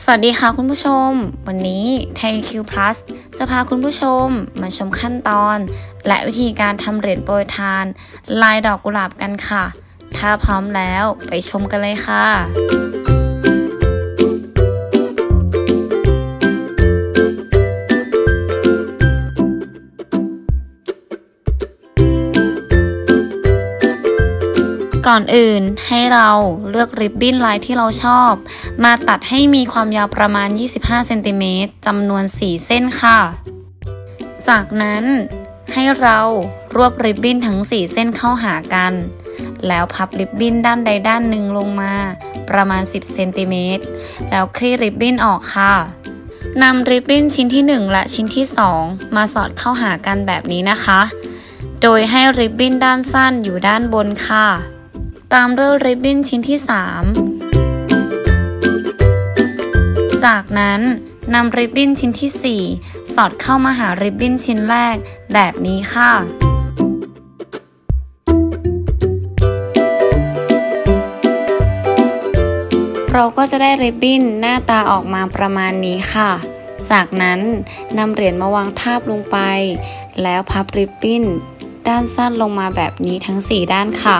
วัสดีค่ะคุณผู้ชมวันนี้ไทยคิวพลัสจะพาคุณผู้ชมมาชมขั้นตอนและวิธีการทำเหรียญโปรยทานลายดอกกุหลาบกันค่ะถ้าพร้อมแล้วไปชมกันเลยค่ะก่อนอื่นให้เราเลือกริบบิ้นลายที่เราชอบมาตัดให้มีความยาวประมาณ25เซนติเมตรจำนวน4เส้นค่ะจากนั้นให้เรารวบริบบิ้นทั้ง4เส้นเข้าหากันแล้วพับริบบิ้นด้านใดด้านหนึ่งลงมาประมาณ10เซนติเมตรแล้วคลี่ริบบิ้นออกค่ะนำริบบิ้นชิ้นที่1และชิ้นที่2มาสอดเข้าหากันแบบนี้นะคะโดยให้ริบบิ้นด้านสั้นอยู่ด้านบนค่ะตามด้วยริบบิ้นชิ้นที่3จากนั้นนำริบบิ้นชิ้นที่4สอดเข้ามาหาริบบิ้นชิ้นแรกแบบนี้ค่ะเราก็จะได้ริบบิ้นหน้าตาออกมาประมาณนี้ค่ะจากนั้นนำเหรียญมาวางทาบลงไปแล้วพับริบบิ้นด้านสั้นลงมาแบบนี้ทั้ง4ด้านค่ะ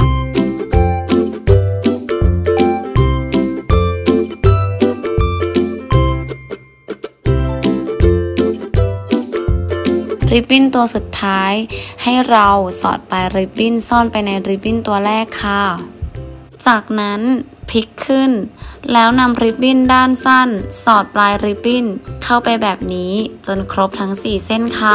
ริบบิ้นตัวสุดท้ายให้เราสอดปลายริบบิ้นซ่อนไปในริบบิ้นตัวแรกค่ะจากนั้นพลิกขึ้นแล้วนำริบบิ้นด้านสั้นสอดปลายริบบิ้นเข้าไปแบบนี้จนครบทั้ง4เส้นค่ะ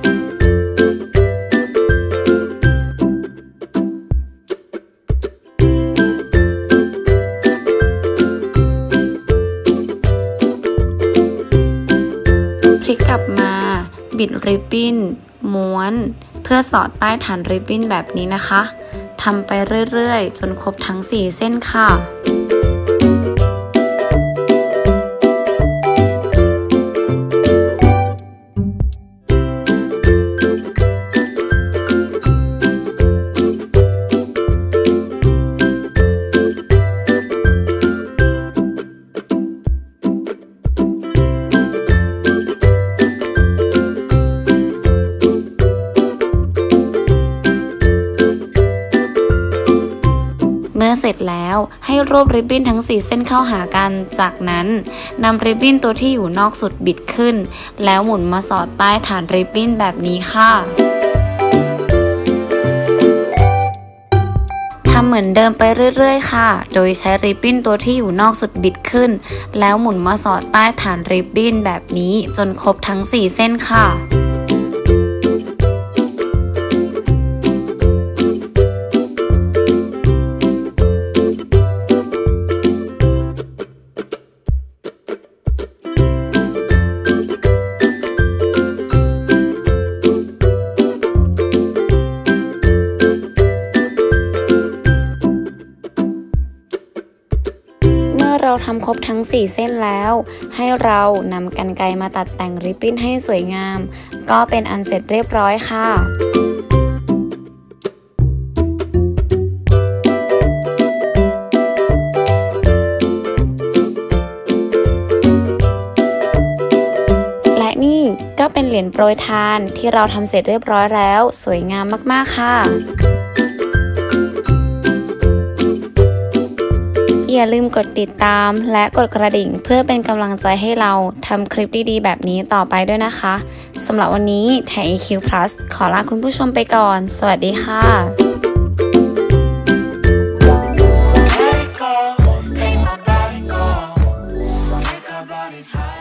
พลิกกลับมาบิดริบบิ้นม้วนเพื่อสอดใต้ฐานริบบิ้นแบบนี้นะคะทำไปเรื่อยๆจนครบทั้ง4เส้นค่ะเมื่อเสร็จแล้วให้รวบริบบิ้นทั้ง4เส้นเข้าหากันจากนั้นนำริบบิ้นตัวที่อยู่นอกสุดบิดขึ้นแล้วหมุนมาสอดใต้ฐานริบบิ้นแบบนี้ค่ะทำเหมือนเดิมไปเรื่อยๆค่ะโดยใช้ริบบิ้นตัวที่อยู่นอกสุดบิดขึ้นแล้วหมุนมาสอดใต้ฐานริบบิ้นแบบนี้จนครบทั้ง4เส้นค่ะเราทำครบทั้ง4เส้นแล้วให้เรานำกรรไกรมาตัดแต่งริบบิ้นให้สวยงามก็เป็นอันเสร็จเรียบร้อยค่ะและนี่ก็เป็นเหรียญโปรยทานที่เราทำเสร็จเรียบร้อยแล้วสวยงามมากๆค่ะอย่าลืมกดติดตามและกดกระดิ่งเพื่อเป็นกำลังใจให้เราทำคลิปดีๆแบบนี้ต่อไปด้วยนะคะสำหรับวันนี้ไทย EQ Plus ขอลาคุณผู้ชมไปก่อนสวัสดีค่ะ